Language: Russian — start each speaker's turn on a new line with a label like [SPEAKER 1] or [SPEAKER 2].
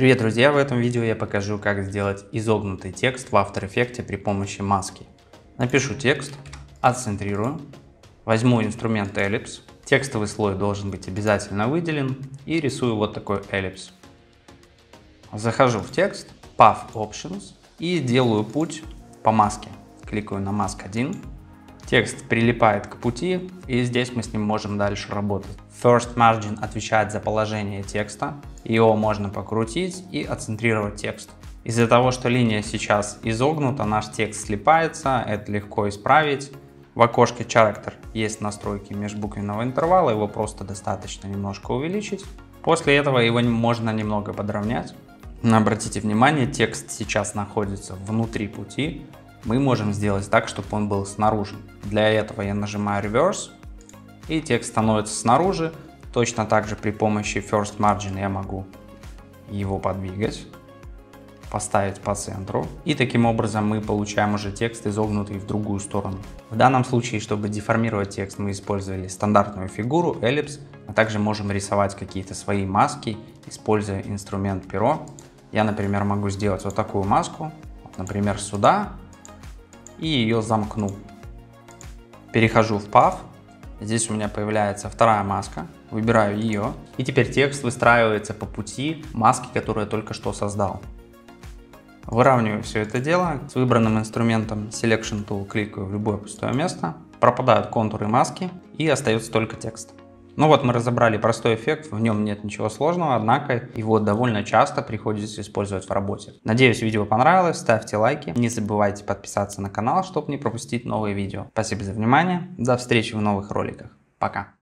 [SPEAKER 1] Привет, друзья! В этом видео я покажу, как сделать изогнутый текст в After Effects при помощи маски. Напишу текст, отцентрирую, возьму инструмент эллипс, текстовый слой должен быть обязательно выделен и рисую вот такой эллипс. Захожу в текст, Path Options и делаю путь по маске. Кликаю на маск 1. Текст прилипает к пути, и здесь мы с ним можем дальше работать. First Margin отвечает за положение текста. Его можно покрутить и отцентрировать текст. Из-за того, что линия сейчас изогнута, наш текст слипается, это легко исправить. В окошке Character есть настройки межбуквенного интервала, его просто достаточно немножко увеличить. После этого его можно немного подровнять. Но обратите внимание, текст сейчас находится внутри пути. Мы можем сделать так, чтобы он был снаружи. Для этого я нажимаю Reverse, и текст становится снаружи. Точно так же при помощи First Margin я могу его подвигать, поставить по центру. И таким образом мы получаем уже текст, изогнутый в другую сторону. В данном случае, чтобы деформировать текст, мы использовали стандартную фигуру, эллипс. А также можем рисовать какие-то свои маски, используя инструмент перо. Я, например, могу сделать вот такую маску, например, сюда. И ее замкну. Перехожу в Path. Здесь у меня появляется вторая маска. Выбираю ее. И теперь текст выстраивается по пути маски, которую я только что создал. Выравниваю все это дело. С выбранным инструментом Selection Tool кликаю в любое пустое место. Пропадают контуры маски и остается только текст. Ну вот мы разобрали простой эффект, в нем нет ничего сложного, однако его довольно часто приходится использовать в работе. Надеюсь, видео понравилось, ставьте лайки, не забывайте подписаться на канал, чтобы не пропустить новые видео. Спасибо за внимание, до встречи в новых роликах, пока!